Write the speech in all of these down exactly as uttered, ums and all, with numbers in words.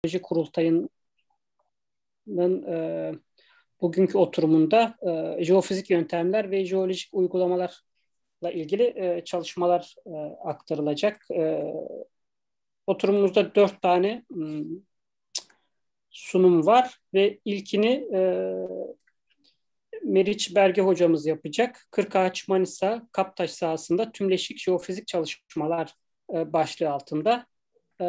Kurultayı'nın e, bugünkü oturumunda e, jeofizik yöntemler ve jeolojik uygulamalarla ilgili e, çalışmalar e, aktarılacak. E, oturumumuzda dört tane m, sunum var ve ilkini e, Meriç Berge hocamız yapacak. Kırkağaç Manisa Kaptaş sahasında tümleşik jeofizik çalışmalar e, başlığı altında. E,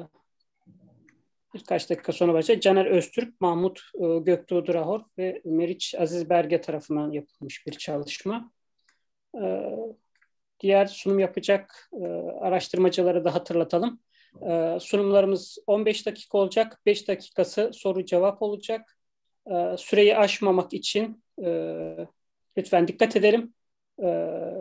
Birkaç dakika sonra başlayacak. Caner Öztürk, Mahmut e, Göktuğ Durahor ve Meriç Aziz Berge tarafından yapılmış bir çalışma. E, Diğer sunum yapacak e, araştırmacıları da hatırlatalım. E, sunumlarımız on beş dakika olacak. beş dakikası soru cevap olacak. E, süreyi aşmamak için e, lütfen dikkat edelim. E,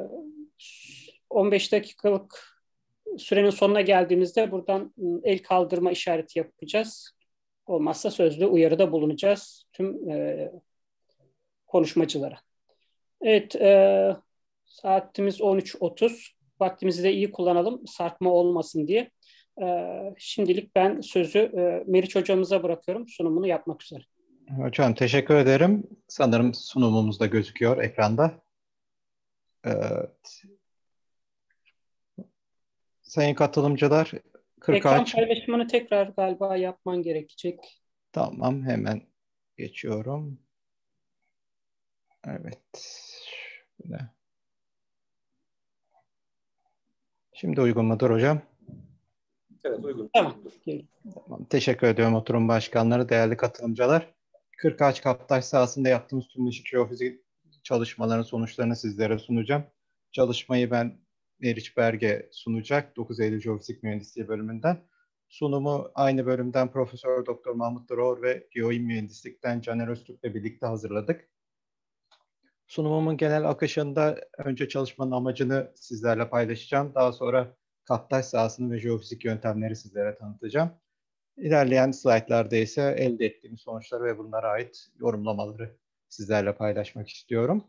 on beş dakikalık sürenin sonuna geldiğimizde buradan el kaldırma işareti yapacağız. Olmazsa sözlü uyarıda bulunacağız tüm e, konuşmacılara. Evet, e, saatimiz on üç otuz. Vaktimizi de iyi kullanalım, sarkma olmasın diye. E, şimdilik ben sözü e, Meriç hocamıza bırakıyorum sunumunu yapmak üzere. Hocam teşekkür ederim. Sanırım sunumumuz da gözüküyor ekranda. Evet. Sayın katılımcılar, Ekran Kırkağaç. paylaşımını tekrar galiba yapman gerekecek. Tamam, hemen geçiyorum. Evet. Şöyle. Şimdi uygun mudur hocam? Evet, uygun. Tamam. Tamam. Teşekkür ediyorum oturum başkanları, değerli katılımcılar. Kırkağaç Kaptaş sahasında yaptığımız tümleşik jeofizik çalışmaların sonuçlarını sizlere sunacağım. Çalışmayı ben Meriç Berge sunacak, dokuz Eylül Jeofizik Mühendisliği bölümünden. Sunumu aynı bölümden Profesör Doktor Mahmut Durahor ve Geoim Mühendislik'ten Caner Öztürk'le birlikte hazırladık. Sunumumun genel akışında önce çalışmanın amacını sizlerle paylaşacağım. Daha sonra Kaptaş sahasını ve jeofizik yöntemleri sizlere tanıtacağım. İlerleyen slaytlarda ise elde ettiğimiz sonuçları ve bunlara ait yorumlamaları sizlerle paylaşmak istiyorum.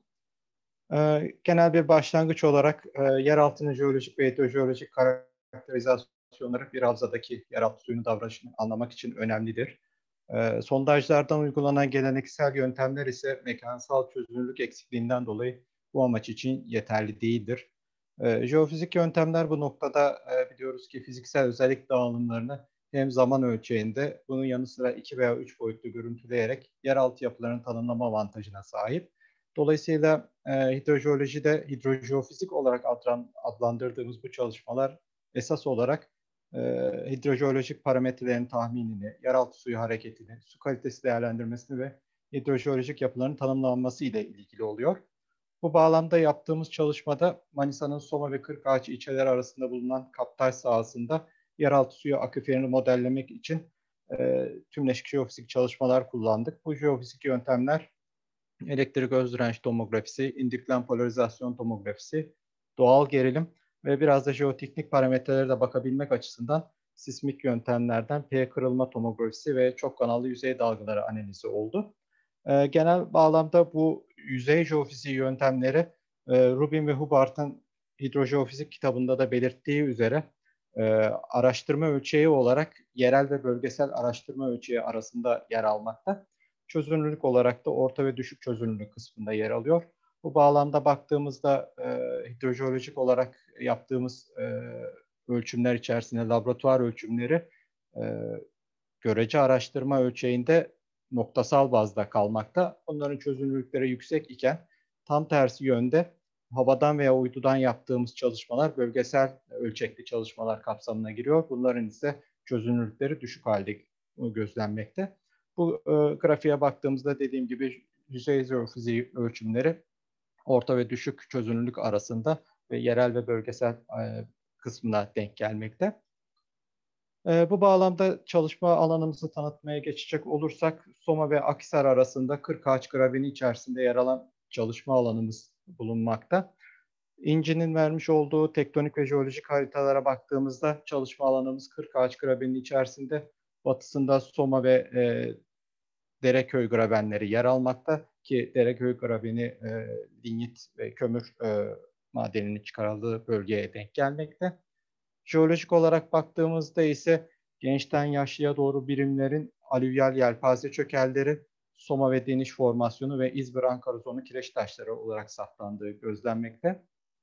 Ee, genel bir başlangıç olarak e, yeraltının jeolojik ve hidrojeolojik karakterizasyonları bir havzadaki yeraltı suyunun davranışını anlamak için önemlidir. E, sondajlardan uygulanan geleneksel yöntemler ise mekansal çözünürlük eksikliğinden dolayı bu amaç için yeterli değildir. E, jeofizik yöntemler bu noktada e, biliyoruz ki fiziksel özellik dağılımlarını hem zaman ölçeğinde bunun yanı sıra iki veya üç boyutlu görüntüleyerek yeraltı yapılarını tanımlama avantajına sahip. Dolayısıyla e, hidrojeolojide hidrojeofizik olarak adlan, adlandırdığımız bu çalışmalar esas olarak e, hidrojeolojik parametrelerin tahminini, yeraltı suyu hareketini, su kalitesi değerlendirmesini ve hidrojeolojik yapıların tanımlanması ile ilgili oluyor. Bu bağlamda yaptığımız çalışmada Manisa'nın Soma ve Kırkağaç ilçeleri arasında bulunan Kaptaş sahasında yeraltı suyu aküferini modellemek için e, tümleşik jeofizik çalışmalar kullandık. Bu jeofizik yöntemler elektrik öz direnç tomografisi, indüklem polarizasyon tomografisi, doğal gerilim ve biraz da jeoteknik parametrelere de bakabilmek açısından sismik yöntemlerden P kırılma tomografisi ve çok kanallı yüzey dalgaları analizi oldu. E, genel bağlamda bu yüzey jeofiziği yöntemleri e, Rubin ve Hubbard'ın hidrojeofizik kitabında da belirttiği üzere e, araştırma ölçeği olarak yerel ve bölgesel araştırma ölçeği arasında yer almakta. Çözünürlük olarak da orta ve düşük çözünürlük kısmında yer alıyor. Bu bağlamda baktığımızda e, hidrojeolojik olarak yaptığımız e, ölçümler içerisinde laboratuvar ölçümleri e, görece araştırma ölçeğinde noktasal bazda kalmakta. Onların çözünürlükleri yüksek iken tam tersi yönde havadan veya uydudan yaptığımız çalışmalar bölgesel ölçekli çalışmalar kapsamına giriyor. Bunların ise çözünürlükleri düşük halde gözlenmekte. Bu e, grafiğe baktığımızda dediğim gibi yüzey jeofiziği ölçümleri orta ve düşük çözünürlük arasında ve yerel ve bölgesel e, kısmına denk gelmekte. E, bu bağlamda çalışma alanımızı tanıtmaya geçecek olursak Soma ve Akhisar arasında Kırkağaç Graveni içerisinde yer alan çalışma alanımız bulunmakta. İnci'nin vermiş olduğu tektonik ve jeolojik haritalara baktığımızda çalışma alanımız Kırkağaç Graveni içerisinde, batısında Soma ve e, Dereköy grabenleri yer almakta ki Dereköy graveni e, lignit ve kömür e, madeninin çıkarıldığı bölgeye denk gelmekte. Jeolojik olarak baktığımızda ise gençten yaşlıya doğru birimlerin alüvyal yelpaze çökelleri, soma ve deniş formasyonu ve İzmir Ankara zonu kireç taşları olarak saptandığı gözlenmekte.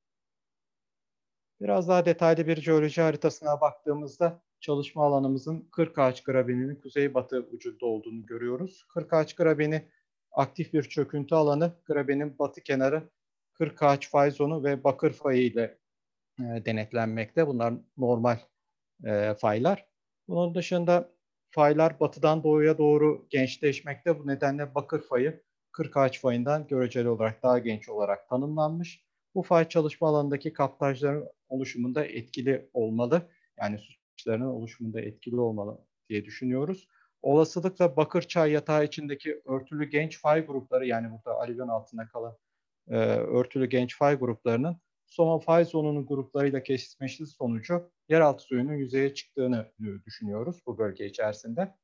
Biraz daha detaylı bir jeoloji haritasına baktığımızda çalışma alanımızın Kırkağaç Grabeni'nin kuzeybatı ucunda olduğunu görüyoruz. Kırkağaç Grabeni aktif bir çöküntü alanı. Grabenin batı kenarı Kırkağaç fay zonu ve bakır fayı ile e, denetlenmekte. Bunlar normal e, faylar. Bunun dışında faylar batıdan doğuya doğru gençleşmekte. Bu nedenle bakır fayı Kırkağaç fayından göreceli olarak daha genç olarak tanımlanmış. Bu fay çalışma alanındaki kaptajların oluşumunda etkili olmalı. Yani su çıkışlarının oluşumunda etkili olmalı diye düşünüyoruz. Olasılıkla Bakırçay yatağı içindeki örtülü genç fay grupları, yani burada alüvyon altında kalan e, örtülü genç fay gruplarının Soma fay zonunun gruplarıyla kesişmesi sonucu yeraltı suyunun yüzeye çıktığını düşünüyoruz bu bölge içerisinde.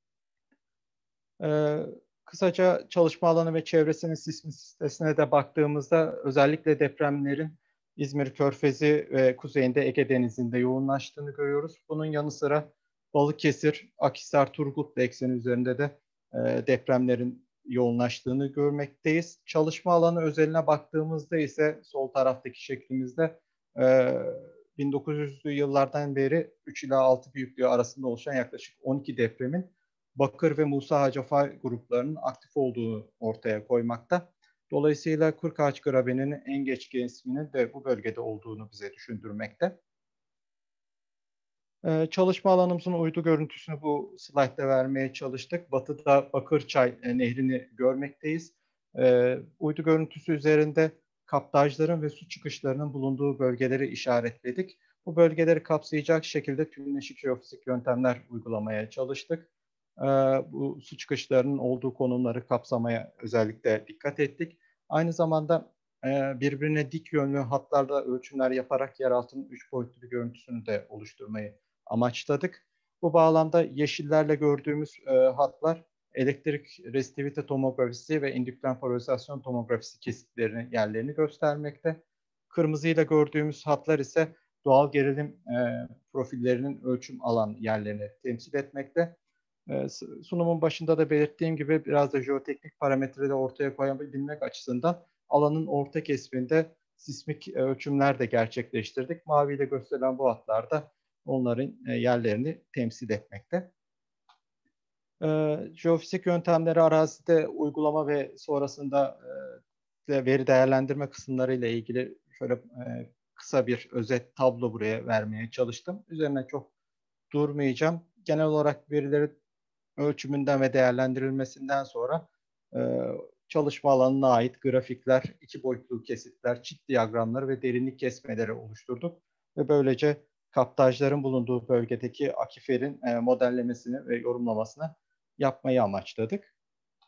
Ee, kısaca çalışma alanı ve çevresinin sismisitesine de baktığımızda özellikle depremlerin İzmir Körfezi ve kuzeyinde Ege Denizi'nde yoğunlaştığını görüyoruz. Bunun yanı sıra Balıkesir, Akhisar, Turgutlu ekseni üzerinde de e, depremlerin yoğunlaştığını görmekteyiz. Çalışma alanı özeline baktığımızda ise sol taraftaki şeklimizde e, bin dokuz yüzlü yıllardan beri üç ila altı büyüklüğü arasında oluşan yaklaşık on iki depremin Bakır ve Musa Hacı fay gruplarının aktif olduğunu ortaya koymakta. Dolayısıyla Kırkağaç Grabeni'nin en geç kesiminin de bu bölgede olduğunu bize düşündürmekte. Ee, çalışma alanımızın uydu görüntüsünü bu slaytta vermeye çalıştık. Batıda Bakırçay e, nehrini görmekteyiz. Ee, uydu görüntüsü üzerinde kaptajların ve su çıkışlarının bulunduğu bölgeleri işaretledik. Bu bölgeleri kapsayacak şekilde tümleşik jeofizik yöntemler uygulamaya çalıştık. Ee, bu su çıkışlarının olduğu konumları kapsamaya özellikle dikkat ettik. Aynı zamanda e, birbirine dik yönlü hatlarda ölçümler yaparak yeraltının üç boyutlu bir görüntüsünü de oluşturmayı amaçladık. Bu bağlamda yeşillerle gördüğümüz e, hatlar elektrik resistivite tomografisi ve indüklen polarizasyon tomografisi kesitlerinin yerlerini göstermekte. Kırmızıyla gördüğümüz hatlar ise doğal gerilim e, profillerinin ölçüm alan yerlerini temsil etmekte. E, sunumun başında da belirttiğim gibi biraz da jeoteknik parametreleri ortaya koyabilmek açısından alanın orta kesiminde sismik ölçümler de gerçekleştirdik. Maviyle gösterilen bu hatlarda onların yerlerini temsil etmekte. E, jeofizik yöntemleri arazide uygulama ve sonrasında e, veri değerlendirme kısımları ile ilgili şöyle e, kısa bir özet tablo buraya vermeye çalıştım. Üzerine çok durmayacağım. Genel olarak verileri ölçümünden ve değerlendirilmesinden sonra e, çalışma alanına ait grafikler, iki boyutlu kesitler, çit diyagramları ve derinlik kesmeleri oluşturduk. Ve böylece kaptajların bulunduğu bölgedeki akiferin e, modellemesini ve yorumlamasını yapmayı amaçladık.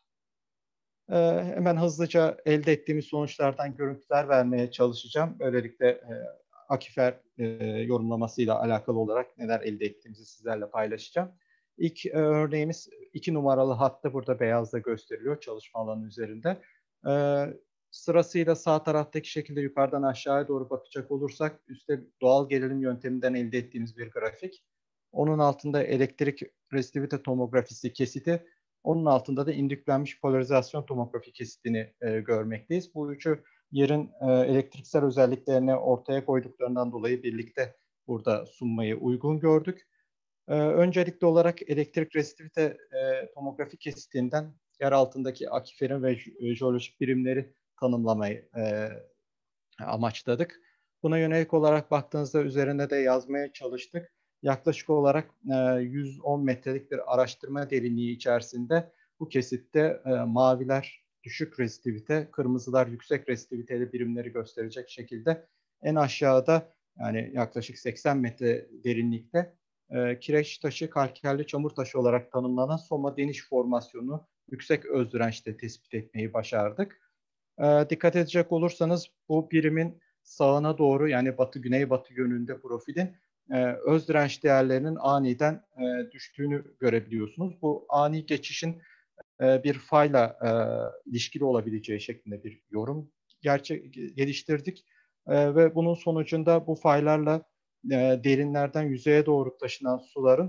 E, hemen hızlıca elde ettiğimiz sonuçlardan görüntüler vermeye çalışacağım. Böylelikle e, akifer e, yorumlamasıyla alakalı olarak neler elde ettiğimizi sizlerle paylaşacağım. İlk e, örneğimiz iki numaralı hattı burada beyazda gösteriliyor çalışma alanı üzerinde. E, sırasıyla sağ taraftaki şekilde yukarıdan aşağıya doğru bakacak olursak üstte doğal gerilim yönteminden elde ettiğimiz bir grafik. Onun altında elektrik resistivite tomografisi kesiti, onun altında da indüklenmiş polarizasyon tomografi kesitini e, görmekteyiz. Bu üçü yerin e, elektriksel özelliklerini ortaya koyduklarından dolayı birlikte burada sunmayı uygun gördük. E, öncelikli olarak elektrik resistivite e, tomografi kesitinden yer altındaki akiferin ve jeolojik birimleri tanımlamayı e, amaçladık. Buna yönelik olarak baktığınızda üzerine de yazmaya çalıştık. Yaklaşık olarak e, yüz on metrelik bir araştırma derinliği içerisinde bu kesitte e, maviler düşük resistivite, kırmızılar yüksek resistiviteli birimleri gösterecek şekilde en aşağıda, yani yaklaşık seksen metre derinlikte e, kireç taşı, kalkerli çamur taşı olarak tanımlanan Soma deniş formasyonu yüksek öz dirençte tespit etmeyi başardık. E, dikkat edecek olursanız bu birimin sağına doğru, yani batı güneybatı yönünde profilin e, öz direnç değerlerinin aniden e, düştüğünü görebiliyorsunuz. Bu ani geçişin e, bir fayla e, ilişkili olabileceği şeklinde bir yorum gerçek geliştirdik. E, ve bunun sonucunda bu faylarla e, derinlerden yüzeye doğru taşınan suların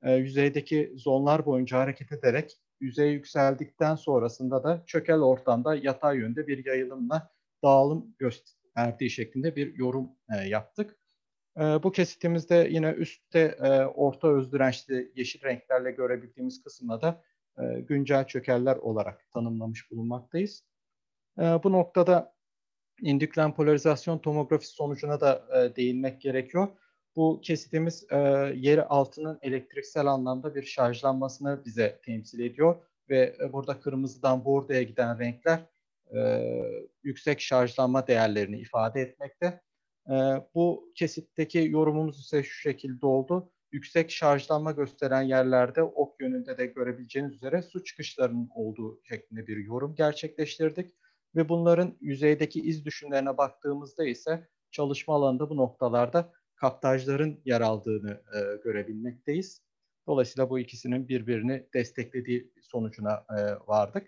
e, yüzeydeki zonlar boyunca hareket ederek yüzeye yükseldikten sonrasında da çökel ortamda yatay yönde bir yayılımla dağılım gösterdiği şeklinde bir yorum e, yaptık. E, bu kesitimizde yine üstte e, orta öz dirençli yeşil renklerle görebildiğimiz kısımda da e, güncel çökeller olarak tanımlamış bulunmaktayız. E, bu noktada indüklem polarizasyon tomografisi sonucuna da e, değinmek gerekiyor. Bu kesitimiz e, yer altının elektriksel anlamda bir şarjlanmasını bize temsil ediyor ve e, burada kırmızıdan bordoya giden renkler e, yüksek şarjlanma değerlerini ifade etmekte. E, bu kesitteki yorumumuz ise şu şekilde oldu. Yüksek şarjlanma gösteren yerlerde ok yönünde de görebileceğiniz üzere su çıkışlarının olduğu şeklinde bir yorum gerçekleştirdik. Ve bunların yüzeydeki iz düşümlerine baktığımızda ise çalışma alanında bu noktalarda kaptajların yer aldığını e, görebilmekteyiz. Dolayısıyla bu ikisinin birbirini desteklediği sonucuna e, vardık.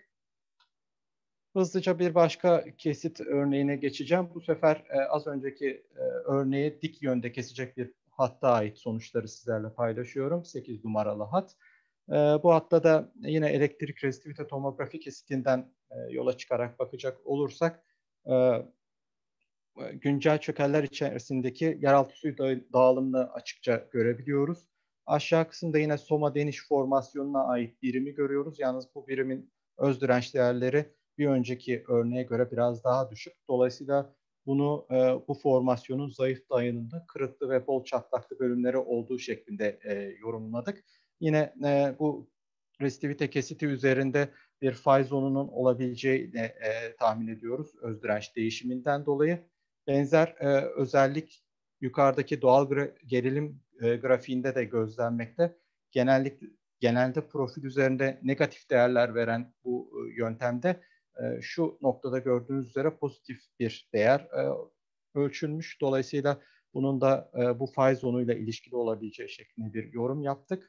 Hızlıca bir başka kesit örneğine geçeceğim. Bu sefer e, az önceki e, örneğe dik yönde kesecek bir hatta ait sonuçları sizlerle paylaşıyorum. sekiz numaralı hat. E, bu hatta da yine elektrik resistivite tomografi kesitinden e, yola çıkarak bakacak olursak e, güncel çökeller içerisindeki yeraltı suyu dağılımını açıkça görebiliyoruz. Aşağı kısımda yine Soma Deniş formasyonuna ait birimi görüyoruz. Yalnız bu birimin öz direnç değerleri bir önceki örneğe göre biraz daha düşük. Dolayısıyla bunu e, bu formasyonun zayıf dayanımlı, kırıklı ve bol çatlaklı bölümleri olduğu şeklinde e, yorumladık. Yine e, bu resistivite kesiti üzerinde bir fay zonunun olabileceğini e, tahmin ediyoruz öz direnç değişiminden dolayı. Benzer e, özellik yukarıdaki doğal gra- gerilim e, grafiğinde de gözlenmekte. Genellikle genelde profil üzerinde negatif değerler veren bu e, yöntemde e, şu noktada gördüğünüz üzere pozitif bir değer e, ölçülmüş. Dolayısıyla bunun da e, bu fay zonuyla ilişkili olabileceği şeklinde bir yorum yaptık.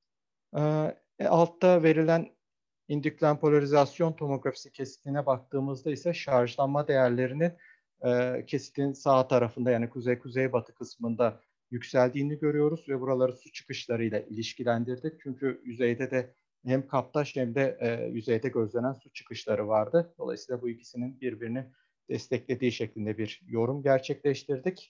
E, altta verilen indüklem polarizasyon tomografisi kesitine baktığımızda ise şarjlanma değerlerinin e, kesitin sağ tarafında yani kuzey-kuzeybatı kısmında yükseldiğini görüyoruz ve buraları su çıkışlarıyla ilişkilendirdik. Çünkü yüzeyde de hem kaptaş hem de e, yüzeyde gözlenen su çıkışları vardı. Dolayısıyla bu ikisinin birbirini desteklediği şeklinde bir yorum gerçekleştirdik.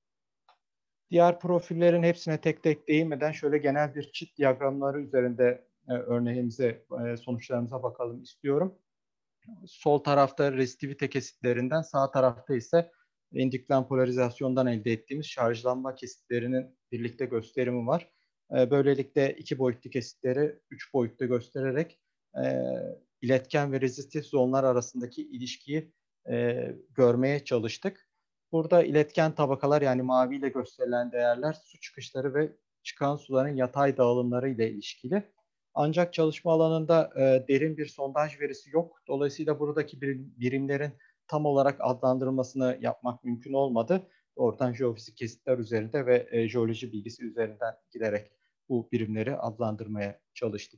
Diğer profillerin hepsine tek tek değinmeden şöyle genel bir çit diyagramları üzerinde e, örneğimize, e, sonuçlarımıza bakalım istiyorum. Sol tarafta resistivite kesitlerinden, sağ tarafta ise indüklem polarizasyondan elde ettiğimiz şarjlanma kesitlerinin birlikte gösterimi var. E, böylelikle iki boyutlu kesitleri üç boyutta göstererek e, iletken ve rezistif zonlar arasındaki ilişkiyi e, görmeye çalıştık. Burada iletken tabakalar yani maviyle gösterilen değerler su çıkışları ve çıkan suların yatay dağılımları ile ilişkili. Ancak çalışma alanında e, derin bir sondaj verisi yok. Dolayısıyla buradaki birimlerin tam olarak adlandırılmasını yapmak mümkün olmadı. Oradan jeofizik kesitler üzerinde ve e, jeoloji bilgisi üzerinden giderek bu birimleri adlandırmaya çalıştık.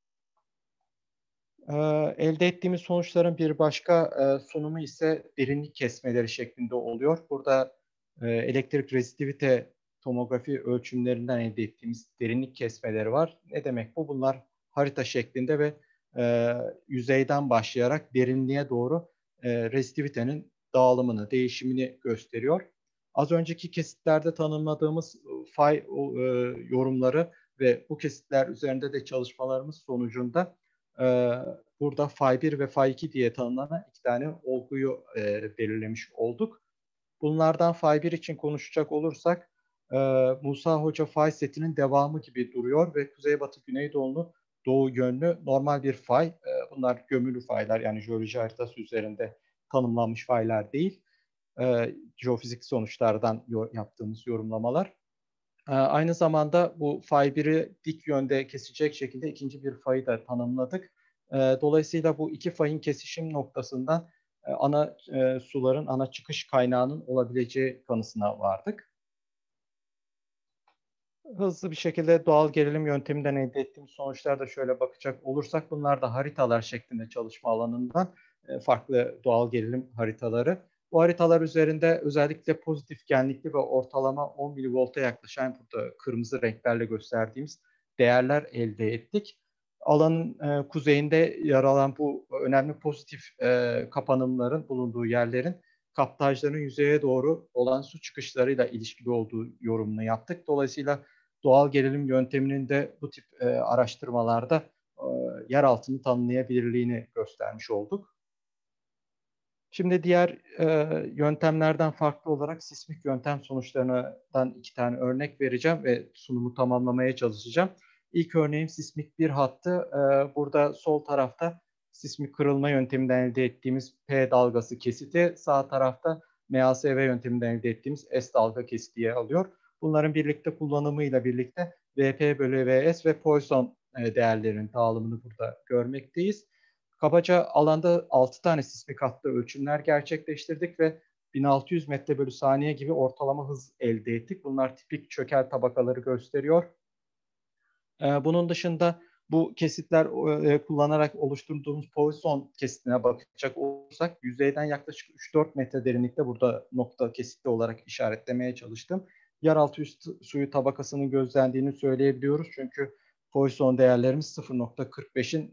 E, elde ettiğimiz sonuçların bir başka e, sunumu ise derinlik kesmeleri şeklinde oluyor. Burada e, elektrik resistivite tomografi ölçümlerinden elde ettiğimiz derinlik kesmeleri var. Ne demek bu? Bunlar harita şeklinde ve e, yüzeyden başlayarak derinliğe doğru e, resistivitenin dağılımını, değişimini gösteriyor. Az önceki kesitlerde tanımladığımız fay e, yorumları ve bu kesitler üzerinde de çalışmalarımız sonucunda e, burada fay bir ve fay iki diye tanımlanan iki tane olguyu e, belirlemiş olduk. Bunlardan fay bir için konuşacak olursak e, Musa Hoca fay setinin devamı gibi duruyor ve kuzeybatı güneydoğulu doğu yönlü normal bir fay. E, bunlar gömülü faylar yani jeoloji haritası üzerinde tanımlanmış faylar değil. E, jeofizik sonuçlardan yor, yaptığımız yorumlamalar. E, aynı zamanda bu fay biri dik yönde kesecek şekilde ikinci bir fayı da tanımladık. E, dolayısıyla bu iki fayın kesişim noktasından e, ana e, suların ana çıkış kaynağının olabileceği kanısına vardık. Hızlı bir şekilde doğal gerilim yönteminden elde ettiğimiz sonuçlara da şöyle bakacak olursak bunlar da haritalar şeklinde çalışma alanından e, farklı doğal gerilim haritaları. Bu haritalar üzerinde özellikle pozitif genlikli ve ortalama on milivolta yaklaşan burada kırmızı renklerle gösterdiğimiz değerler elde ettik. Alanın e, kuzeyinde yer alan bu önemli pozitif e, kapanımların bulunduğu yerlerin kaptajların yüzeye doğru olan su çıkışlarıyla ilişkili olduğu yorumunu yaptık. Dolayısıyla doğal gerilim yönteminin de bu tip e, araştırmalarda e, yer altını tanımlayabilirliğini göstermiş olduk. Şimdi diğer e, yöntemlerden farklı olarak sismik yöntem sonuçlarından iki tane örnek vereceğim ve sunumu tamamlamaya çalışacağım. İlk örneğim sismik bir hattı. E, burada sol tarafta sismik kırılma yönteminden elde ettiğimiz P dalgası kesiti, sağ tarafta M A S V yönteminden elde ettiğimiz S dalga kesiti yer alıyor. Bunların birlikte kullanımıyla birlikte V P bölü V S ve Poisson e, değerlerinin dağılımını burada görmekteyiz. Kabaca alanda altı tane sismik hatta ölçümler gerçekleştirdik ve bin altı yüz metre bölü saniye gibi ortalama hız elde ettik. Bunlar tipik çökel tabakaları gösteriyor. Bunun dışında bu kesitler kullanarak oluşturduğumuz Poisson kesitine bakacak olursak yüzeyden yaklaşık üç dört metre derinlikte burada nokta kesitli olarak işaretlemeye çalıştım. Yeraltı suyu tabakasının gözlendiğini söyleyebiliyoruz. Çünkü Poisson değerlerimiz sıfır nokta kırk beşin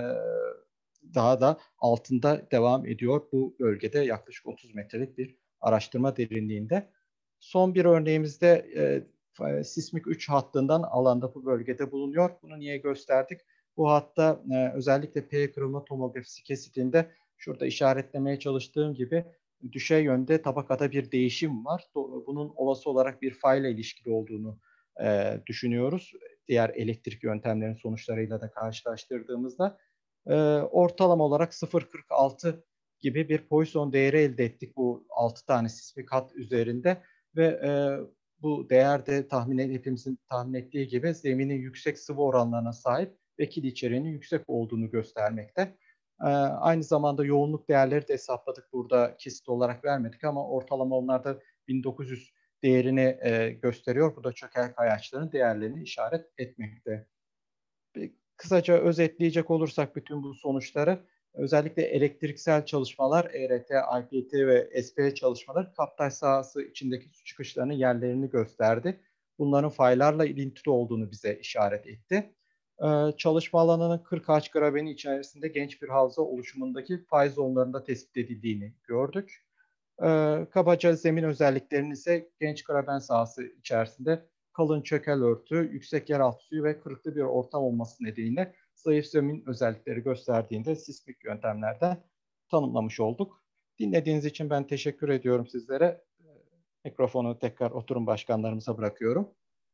daha da altında devam ediyor. Bu bölgede yaklaşık otuz metrelik bir araştırma derinliğinde. Son bir örneğimizde e, sismik üç hattından alanda bu bölgede bulunuyor. Bunu niye gösterdik? Bu hatta e, özellikle P kırılma tomografisi kesitinde şurada işaretlemeye çalıştığım gibi düşey yönde tabakada bir değişim var. Bunun olası olarak bir fayla ilişkili olduğunu e, düşünüyoruz. Diğer elektrik yöntemlerinin sonuçlarıyla da karşılaştırdığımızda. E, ortalama olarak sıfır nokta kırk altı gibi bir Poisson değeri elde ettik bu altı tane sismik hat üzerinde ve e, bu değer de tahmin hepimizin tahmin ettiği gibi zeminin yüksek sıvı oranlarına sahip ve kil içeriğinin yüksek olduğunu göstermekte. E, aynı zamanda yoğunluk değerleri de hesapladık. Burada kesit olarak vermedik ama ortalama onlarda bin dokuz yüz değerini e, gösteriyor. Bu da çökel kayaçların değerlerini işaret etmekte. Kısaca özetleyecek olursak bütün bu sonuçları, özellikle elektriksel çalışmalar, E R T, I P T ve S P çalışmaları kaptaj sahası içindeki su çıkışlarının yerlerini gösterdi. Bunların faylarla ilintili olduğunu bize işaret etti. Ee, çalışma alanının kırk ağaç grabeni içerisinde genç bir havza oluşumundaki fay zonlarında tespit edildiğini gördük. Ee, kabaca zemin özelliklerinin ise genç graben sahası içerisinde kalın çökel örtü, yüksek yeraltı suyu ve kırıklı bir ortam olması nedeniyle zayıf zemin özellikleri gösterdiğinde sismik yöntemlerden tanımlamış olduk. Dinlediğiniz için ben teşekkür ediyorum sizlere. Mikrofonu tekrar oturum başkanlarımıza bırakıyorum.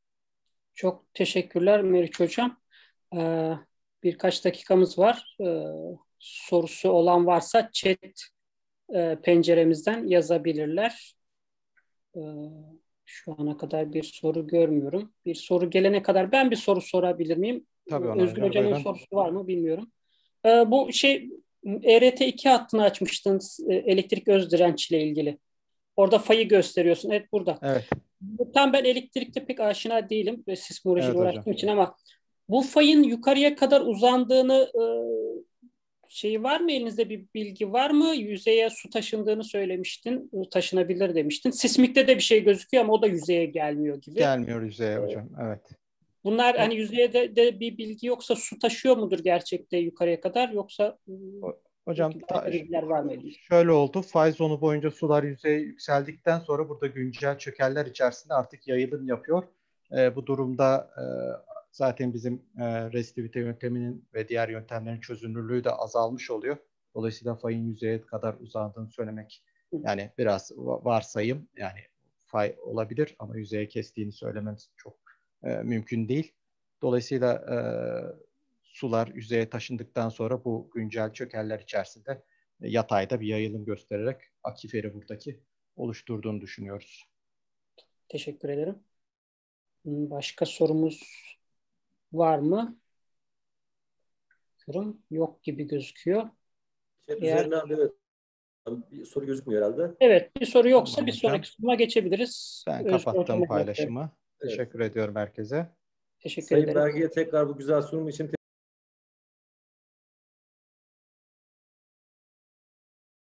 Çok teşekkürler Meriç Hocam. Ee, birkaç dakikamız var. Ee, sorusu olan varsa chat e, penceremizden yazabilirler. Ee, Şu ana kadar bir soru görmüyorum. Bir soru gelene kadar ben bir soru sorabilir miyim? Tabii Onur Özgür Hocam, Hocam'ın buyurun. sorusu var mı bilmiyorum. Ee, bu şey E R T iki hattını açmıştınız e, elektrik öz direnç ile ilgili. Orada fayı gösteriyorsun. Evet burada. Evet. Tam ben elektrikte pek aşina değilim ve sismolojiyle Evet uğraştığım hocam. için ama bu fayın yukarıya kadar uzandığını e, şey var mı, elinizde bir bilgi var mı? Yüzeye su taşındığını söylemiştin. Taşınabilir demiştin. Sismikte de bir şey gözüküyor ama o da yüzeye gelmiyor gibi. Gelmiyor yüzeye hocam. Evet. Bunlar hani yüzeye de, de bir bilgi yoksa su taşıyor mudur gerçekte yukarıya kadar yoksa Hocam ta, bilgiler var mı? şöyle oldu. Fay zonu boyunca sular yüzeye yükseldikten sonra burada güncel çökeller içerisinde artık yayılım yapıyor. E, bu durumda e, zaten bizim e, resistivite yönteminin ve diğer yöntemlerin çözünürlüğü de azalmış oluyor. Dolayısıyla fayın yüzeye kadar uzandığını söylemek yani biraz varsayım, yani fay olabilir ama yüzeye kestiğini söylememiz çok e, mümkün değil. Dolayısıyla e, sular yüzeye taşındıktan sonra bu güncel çökeller içerisinde yatayda bir yayılım göstererek akiferi buradaki oluşturduğunu düşünüyoruz. Teşekkür ederim. Başka sorumuz var mı? Yok gibi gözüküyor. Şey, Eğer... Üzerinden evet. Bir soru gözükmüyor herhalde. Evet, bir soru yoksa Tamam, bir hocam. sonraki soruma geçebiliriz. Ben kapattım paylaşımı. Evet. Teşekkür ediyorum herkese. Teşekkür Sayın ederim. Berge'ye tekrar bu güzel sunum için